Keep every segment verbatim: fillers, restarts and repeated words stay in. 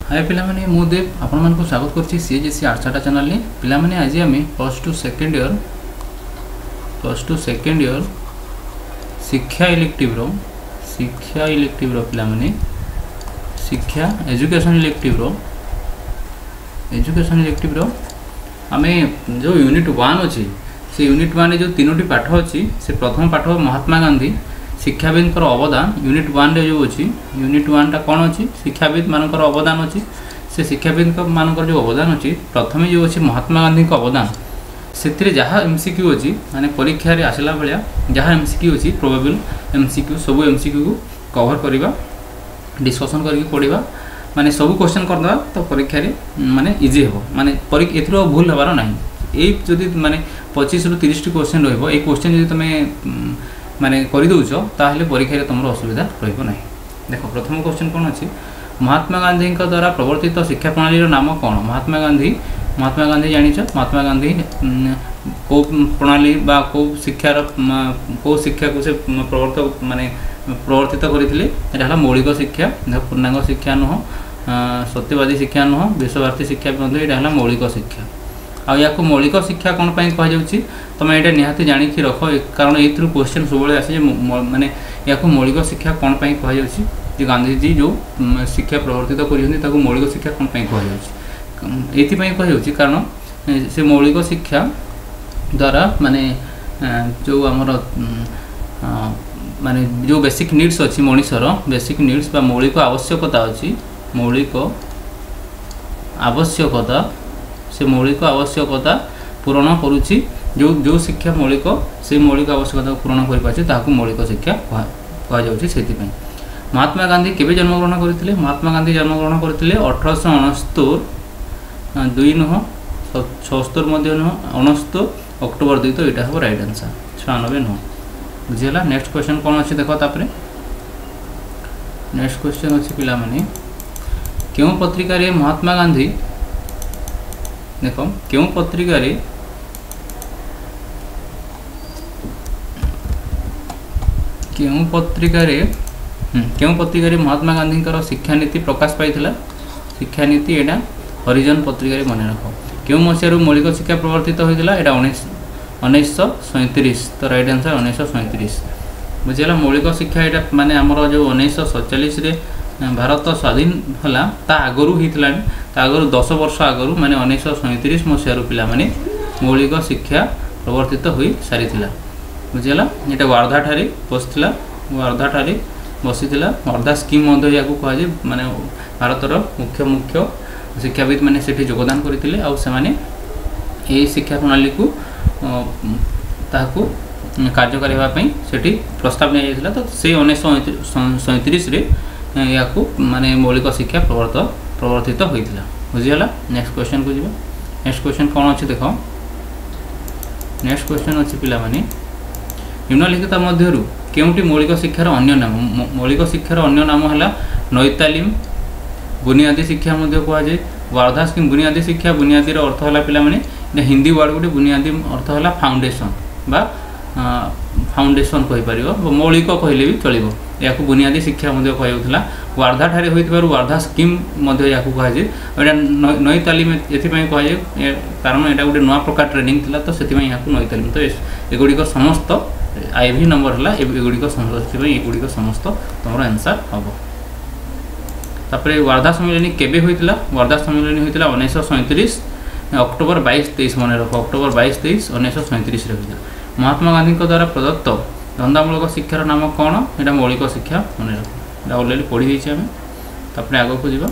हाय पिला माने मु देव आपण मान को स्वागत करछि सीएचएससी आर्ट्स चैनल ने पिला माने आज आम plus two second year plus two second year शिक्षा इलेक्टिव रो शिक्षा इलेक्टिव रो पिला माने शिक्षा एजुकेशन इलेक्टिव रो एजुकेशन इलेक्टिव रो आमे जो यूनिट वन अछि से यूनिट वन जो तीनोटी पाठ अछि से प्रथम पाठ महात्मा गांधी शिक्षाविद अवदान यूनिट वन रे जो अच्छी यूनिट वन टा कौन अच्छी शिक्षाविद मानकर अवदान अच्छी से शिक्षाविद मानकर जो अवदान अच्छी प्रथम जो अच्छी महात्मा गांधी अवदान से जहाँ एमसीक्यू अच्छी माने परीक्षा रे आसला भाया जहाँ एमसीक्यू अच्छी प्रोबेबल एमसीक्यू सब एमसीक्यू को कवर करवा डिस्कसन करके पढ़ा माने सब क्वेश्चन करदे तो परीक्षा रे माने इजी हो माने एथरो भूल हबार ना ये जदि माने पच्चीस रु तीस टी क्वेश्चन रहिबो ए क्वेश्चन जदि तुम माने कर दौच ताहले परीक्षा तुम असुविधा रही देख प्रथम क्वेश्चन कौन अच्छी महात्मा गांधी द्वारा प्रवर्तित शिक्षा प्रणाली नाम कौन महात्मा गांधी महात्मा गांधी जानी महात्मा गांधी कौ प्रणाली बा कौ शिक्षार कौ शिक्षा को से प्रवर्तक माने प्रवर्तित करते मौलिक शिक्षा पूर्णांग शिक्षा नुह सत्यवादी शिक्षा नुह विश्वभारती शिक्षा यहाँ मौलिक शिक्षा आ या मौलिक शिक्षा कौन पाई कहुच्छी तुम ये निहाती जाणिकी रख कारण ये क्वेश्चन सब आसे माने या मौलिक शिक्षा कौन पाई कहुच्छी गांधीजी जो शिक्षा प्रवर्तित कर मौलिक शिक्षा कौन पाई कहुच्छी ये कहुच्छी कारण से मौलिक शिक्षा द्वारा माने जो आमर माने जो बेसिक नीड्स अच्छी मनीषर बेसिक नीड्स बा मौलिक आवश्यकता अच्छी मौलिक आवश्यकता से मौलिक आवश्यकता पूरण करुच्ची जो जो शिक्षा मौलिक से मौलिक आवश्यकता पूरण कर मौलिक शिक्षा कहुच्छी महात्मा गांधी केवे जन्मग्रहण करते महात्मा गांधी जन्मग्रहण करते अठरश अणस्तोर दुई नुह छस्तोर नुह अणस्तोर अक्टोबर दुई तो यहाँ हम राइट आंसर छयानबे नुह बुझीगला। नेक्स्ट क्वेश्चन कौन अच्छी देख तापर नेक्स्ट क्वेश्चन अच्छी पिला माने क्यों पत्रिका रे महात्मा गांधी देख क्यों पत्रिका रे क्यों पत्रिका रे क्यों पत्रिका रे महात्मा गांधी शिक्षा नीति प्रकाश पाई शिक्षा नीति यहाँ हरिजन पत्रिका रे मन रख क्यों मसीह मौलिक शिक्षा प्रवर्तित होता है उन्नीस उन्नीस सैंतीस तो राइट आंसर उन्नीस सैंतीस बुझेगा। मौलिक शिक्षा यहाँ माने आमर जो उन्नीस सैंतालीस भारत स्वाधीन है ता आगरू होता आगरू दस वर्ष आगरू माने उन्नीस सैंतीस मसीह पिला माने मौलिक शिक्षा प्रवर्तित हो सारी बुझेगा। ये वार्धा ठारे बसला वार्धा ठारे बसी वार्धा स्कीम या कहुए माने भारतर मुख्य मुख्य शिक्षाविद मैंने से योगदान करते आई शिक्षा प्रणाली को ताकू कार्यकारी से प्रस्ताव नहीं जाता तो से उन्नीस सैंतीस या माने मौलिक शिक्षा प्रवर्त प्रवर्तित होता बुझीगला। नेक्स्ट क्वेश्चन को जीवा। नेक्स्ट क्वेश्चन कौन अच्छी देख नेक्स्ट क्वेश्चन अच्छी पिला माने निम्नलिखित मध्यरु केउंटी मौलिक शिक्षार अन्य नाम मौलिक शिक्षार अन्य नाम है नई तालीम बुनियादी शिक्षा कहुए वार्धा स्कीम बुनियादी शिक्षा बुनियादी अर्थ है पिला माने हिंदी वर्ड गोटे बुनियादी अर्थ है फाउंडेशन बा फाउंडेशन कहीपर मौलिक कहले भी चलो या बुनियादी शिक्षा कहला वार्धा ठारे होइतिबारु वार्धा स्कीम या कहुए नई तालीम ये कहुए कारण यहाँ गोटे नुआ प्रकार ट्रेनिंग थिला तो से यहाँ नई तालीम तो एगुड़िक समस्त आईवी नंबर है एगुड़िक समस्त एगुड़िक समस्त तुम आंसर हम तापर वार्धा सम्मेलन केबे होइतिला वार्धा सम्मेलन होइतिला उन्नीस सैंतीस अक्टोबर बाईस तेईस मन रख अक्टोबर बाईस तेईस उन्नीस सैंतीस होता। महात्मा गांधी द्वारा प्रदत्त धंदामूलक शिक्षार नाम कौन यहाँ मौलिक शिक्षा मन रख अलरेडी पढ़ी देछे आमे तापर आगो को जीवा।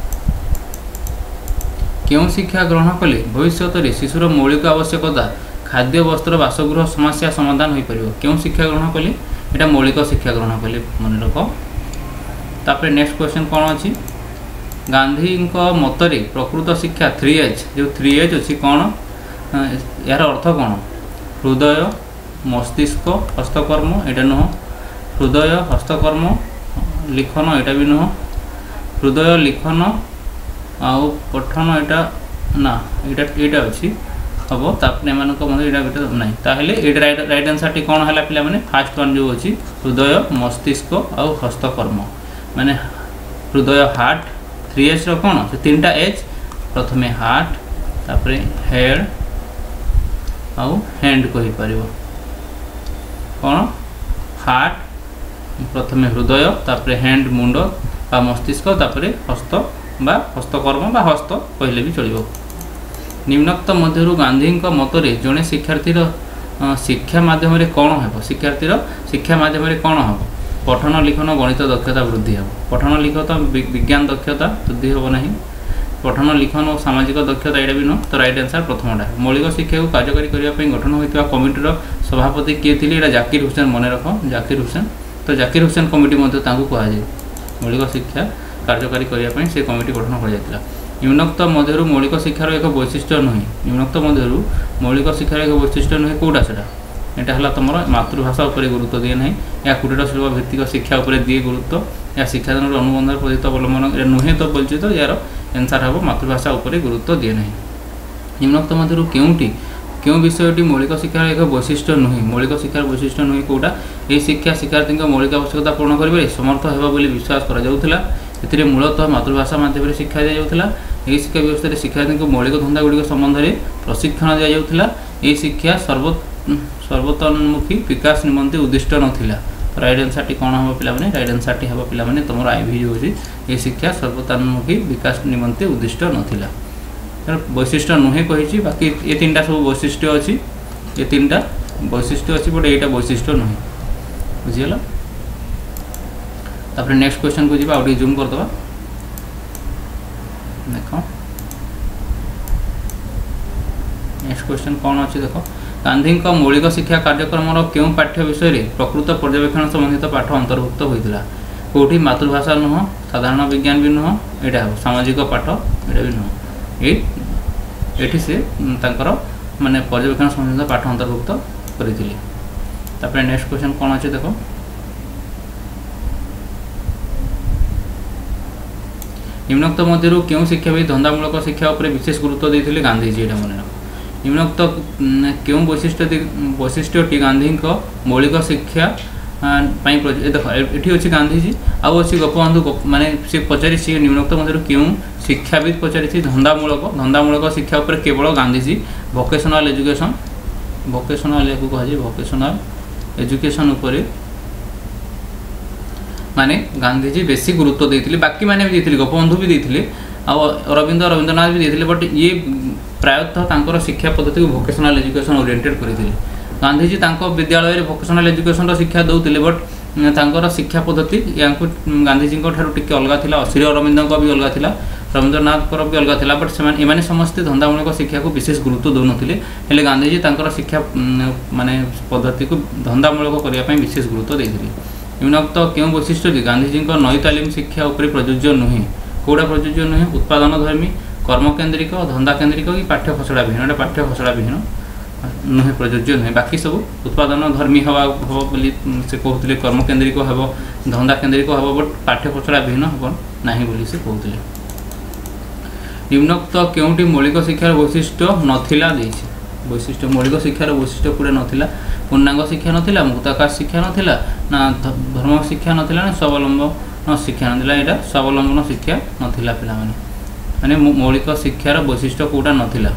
क्यों शिक्षा ग्रहण कले भविष्य में शिशुर मौलिक आवश्यकता खाद्य वस्त्र बासगृह समस्या समाधान हो पार क्यों शिक्षा ग्रहण कले यहाँ मौलिक शिक्षा ग्रहण कले मन रख। तापर नेक्स्ट क्वेश्चन कौन अच्छी गांधी मतरे प्रकृत शिक्षा थ्री एच जो थ्री एच अच्छी कौन यार अर्थ कौन हृदय मस्तिष्क हस्तकर्म यहाँ नुह हृदय हस्तकर्म लिखन यहाँ भी नुह हृदय लिखन आउ पठन यहाँ ना यहाँ अच्छी हम तापर एम ना ताहले ये राइट आंसर टी कौन है पिला माने फास्ट वन जो अच्छी हृदय मस्तिष्क आउ हस्तकर्म माने हृदय हार्ट थ्री एच रौन से तीन टा एच प्रथम हार्ट तापर हेड आउ हैंड कही पार कौन हार्ट प्रथम हृदय तापर हैंड मुंड बा मस्तिष्क तापर हस्त बा हस्तकर्म बा हस्त कहले भी चलो। निम्नोक्त मध्य गांधी मतरे जड़े शिक्षार्थीर शिक्षा मध्यम कौन है शिक्षार्थीर शिक्षा मध्यम कौन हम पठन लिखन गणित दक्षता वृद्धि हे पठन लिखन विज्ञान दक्षता वृद्धि हे ना पठन लिखन और सामाजिक दक्षता यहाँ भी नुह तो राइट आंसर प्रथमटा। मौलिक शिक्षा को कार्यकारी करने गठन होता कमिटीर सभापति किए थे यहाँ जाकिर हुसैन मन रख जाकिर हुसैन तो जाकिर हुसैन कमिटी कहुए मौलिक शिक्षा कार्यकारी करने से कमिटी गठन कर निम्नोक्त मध्य मौलिक शिक्षार एक वैशिष्ट्य नुहे निम्नोक्त मध्य मौलिक शिक्षार एक वैशिष्ट्य नुहे कौटा से यहाँ है तुम मातृभाषा उपर गुरुत्व दिए ना या कुटीर शिल्प भित्तिक शिक्षा उपर दिए गुरुत्व या शिक्षादान अनुबंध पद्धति अवलम्बन नुहे तो बोलती तो यार आंसर हम मातृभाषा उपर गुरुत्व दिए ना। निम्नोक्त मध्य क्योंटी क्यों विषयटी मौलिक शिक्षार एक वैशिष्ट्य नुहे मौलिक शिक्षार वैशिष्ट्य नुहे कौटा ये शिक्षा शिक्षार्थी मौलिक आवश्यकता पूर्ण करें समर्थ होगा विश्वास कर मूलतः मातृभाषा मध्यम शिक्षा दी जाऊला। यही शिक्षा व्यवस्था शिक्षार्थी को मौलिक धंदा गुड़िक संबंध में प्रशिक्षण दी जाऊला। ये शिक्षा सर्व सर्वतोन्मुखी विकास निमंते उद्दिष्ट नाला। राइट आंसर टी कौन हम पे राइट आंसर टी हम पे तुम आईवी जो ये शिक्षा सर्वतोन्मुखी विकास निमंते उद्दिष्ट नाला वैशिष्ट्य नुहे कही बाकी ये तीन टा सब वैशिष्ट्य अच्छी ये तीन टा वैशिष्ट्य अच्छी बट यहाँ वैशिष्ट्य नुहे बुझीगला। तापर नेक्स्ट क्वेश्चन को जी जूम करदे देख नेक्स्ट क्वेश्चन कौन अच्छी देख गांधी मौलिक शिक्षा कार्यक्रम क्यों पाठ्य विषय प्रकृत पर्यवेक्षण संबंधित पाठ अंतर्भुक्त होता कौटी मातृभाषा नुह साधारण विज्ञान भी नुह यहाँ सामाजिक पाठ यहाँ भी नुह ये से तांकर माने पर्यवेक्षण संबंधित पाठ अंतर्भुक्त करते। नेक्स्ट क्वेश्चन कौन अच्छे देख निम्नोक्त मध्य क्यों शिक्षाविद धंदामूलक शिक्षा उपर विशेष गुरुत्व देते गांधीजी यहाँ मन रख निम्नोक्त क्यों वैशिष्ट्य वैशिष्ट्यटी गांधी मौलिक शिक्षा देख ये अच्छी गांधीजी आउ अच्छी गोपबंधु माने सी पचारि सी निम्नोक्त मध्य क्यों शिक्षाविद पचारि धंदामूलक धंदामूलक शिक्षा उपर केवल गांधीजी वोकेशनल एजुकेशन वोकेशनल या कहुए वोकेशनल एजुकेशन उपर माने गांधीजी बेसी गुरुत्व देते बाकी मैंने भी देते गोपबंधु भी देते अरविंद रवींद्रनाथ भी देते बट ये प्रायतः शिक्षा पद्धति को वोकेशनल एजुकेशन ओरिएंटेड करते गांधीजी विद्यालय वोकेशनल एजुकेशन शिक्षा दौले बट तांकर शिक्षा पद्धति या गांधीजी टी अलग था श्री अरविंद भी अलग था रवींद्रनाथ भी अलग था बट से समस्ते धंदामूलक शिक्षा को विशेष गुरुत्व दौन हेले गांधीजी शिक्षा माने पद्धति को धंदामूलक करने विशेष गुरुत्व देते। निम्नोक्त क्यों वैशिष्ट्य गांधीजी नई तालीम शिक्षा उपर प्रযোज्य नुहे कौटा प्रযোज्य नुहे उत्पादन धर्मी कर्म केन्द्रिक धंदा केन्द्रिक कि पाठ्य खसड़ा विहीन पाठ्य खसड़ा विहीन नुहे प्रযোज्य नुहे बाकी सब उत्पादन धर्मी हवा हम से कहते कर्म केन्द्रिक हम धंदा केन्द्रिक हम बट पाठ्य खसड़ा विहीन हम ना बोली से कहते। निम्नोक्त क्योंटी मौलिक शिक्षार वैशिष्ट्य नथिला देछि वैशिष्ट्य मौलिक शिक्षार वैशिष्ट्य पूरा नाला पूर्णांग शिक्षा नाला मुक्ताकाश शिक्षा नाला ना धर्म शिक्षा नाला ना स्वावलम्बन शिक्षा नाला यहाँ स्वावलम्बन शिक्षा नाला पे माने मौलिक शिक्षार वैशिष्ट्य कौटा नाला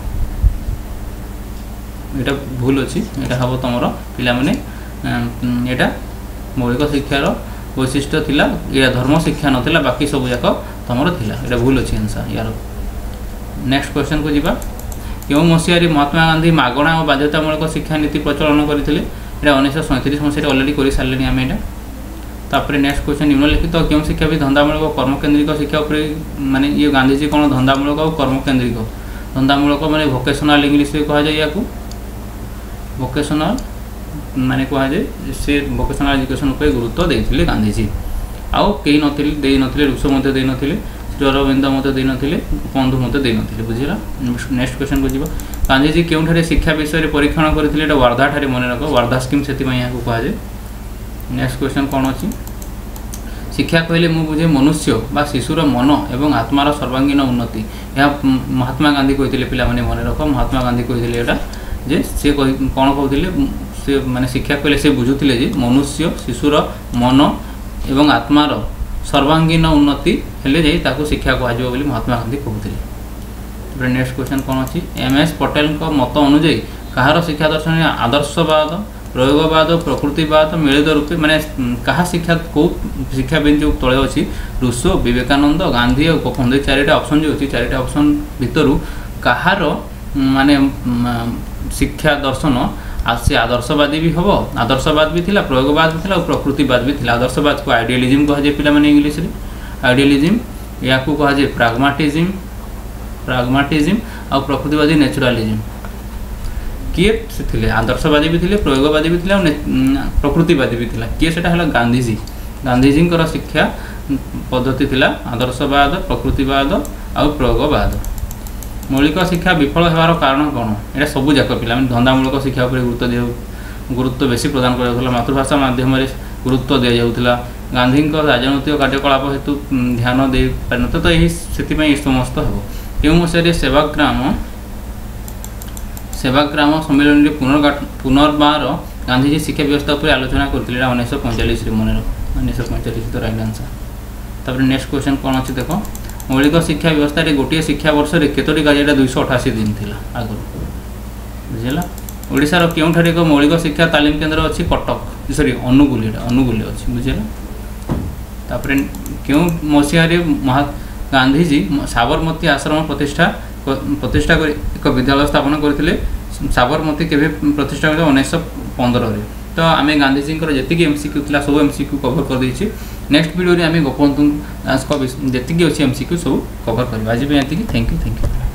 यहाँ भूल अच्छी यहाँ हम तुम पाने यहाँ मौलिक शिक्षार वैशिष्ट्य थिला या धर्म शिक्षा नाला बाकी सब जाक तुम यहाँ भूल अच्छी आंसर यार। नेक्स्ट क्वेश्चन को जीवा क्यों मसीह महात्मा गांधी मागणा और बाध्यतामूलक शिक्षा नीति प्रचलन करते यहाँ उन्नीस सैंतीस मसीह अलरेडी कर सारे आम यहाँ। तापर नेक्स्ट क्वेश्चन निम्नलिखित तो क्यों शिक्षा भी धंदामूलक कर्म केन्द्रिक शिक्षा उपर माने ये गांधीजी कौन धंदामूलक और कर्म केन्द्रिक धंदामूलक माने भोकेशनल इंग्लीश कह जाए या भोकेशनल माने कहुए से भोकेशनल एजुकेशन उपर गुरुत्व देते गांधीजी आउ कई नथिले नथिले ऋषो मध्य दे नथिले श्री अरविंद मत दे नथिले बंधु मत दे नथिले बुझिला। नेक्स्ट क्वेश्चन को जीवा गांधीजी क्योंठारे शिक्षा विषय में परीक्षण करथिले वार्धा ठारे मन रख वार्धा स्कीम से यहाँ कहुए। नेक्स्ट क्वेश्चन कौन अच्छी शिक्षा कहले मु बुझे मनुष्य बा शिशुर मन एवं आत्मार सर्वांगीन उन्नति यह महात्मा गांधी कहते पे मन रख महात्मा गांधी कहते यहाँ जे सी कौन कहते से माने शिक्षा कहले से बुझुले जे मनुष्य शिशुर मन एवं आत्मार सर्वांगीन उन्नति हेले जाई ताको शिक्षा कहजिबो बोली महात्मा गांधी कहउथिले। नेक्स्ट क्वेश्चन कौन अच्छी एम एस पटेल मत अनुଯାयी कहार शिक्षा दर्शन आदर्शवाद प्रयोगवाद प्रकृतिवाद मिलित रूपे माने कहा शिक्षा को शिक्षा बेंच जो तले अच्छी रूसो विवेकानंद गांधी और गोपबंधु चारिटा ऑप्शन जो अच्छी चारिटा ऑप्शन भितर कहार माने शिक्षा दर्शन से आदर्शवादी भी हम आदर्शवाद भी थिला प्रयोगवाद भी थिला और प्रकृतिवाद भी थिला। आदर्शवाद को आइडियलिज्म कहुए पिला माने इंग्लिश रे आइडियलिज्म या को कहुए प्राग्माटिज्म प्राग्माटिज्म और प्रकृतिवादी नेचुरालिज्म। किए से थिले आदर्शवादी भी थिले प्रयोगवादी भी थिले और प्रकृतिवादी भी थिला किए सेटा हला गांधीजी गांधीजी कर शिक्षा पद्धति थिला आदर्शवाद प्रकृतिवाद और प्रयोगवाद। मौलिक शिक्षा विफल होवार कारण कौन एटा सबू जाक पिला धंदामूलक शिक्षा उपर गुरुत्व दिया गुरुत्व बेसी प्रदान करा मातृभाषा माध्यम गुरुत्व दि जाऊला गांधी राजनैतिक कार्यकलाप हेतु ध्यान दे पार तो यही से समस्त हो क्यों मसीह सेवाग्राम सेवाग्राम सम्मेलन में पुनर्गठन पुनर्बार गांधीजी शिक्षा व्यवस्था पर आलोचना करते उन्नीस पैंतालीस मन उन्नीस पैंतालीस तो रईट आंसर। तापर नेक्स्ट क्वेश्चन कौन अच्छी देख मौलिक शिक्षा व्यवस्था गोटे शिक्षा वर्ष में केतोटी गाड़िया दुईश अठाशी दिन थी आगुरी बुझेगा। ओडिशार केउठार एक मौलिक शिक्षा तालीम केन्द्र अच्छी कटक सॉरी अनुगुल अनुगुल अच्छी बुझेगा। तापर क्यों मसीह महा गांधीजी साबरमती आश्रम प्रतिष्ठा प्रतिष्ठा कर एक विद्यालय स्थापन करते साबरमती के प्रतिष्ठा कर उन्नीस पंद्रह तो आम गांधीजी जी एमसीक्यू था सब एमसीक्यू कवर कर देछि। नेक्स्ट वीडियो रे आम गोपबंधु दास जी अच्छी एमसीक्यू सब कवर कर आज थैंक यू थैंक यू।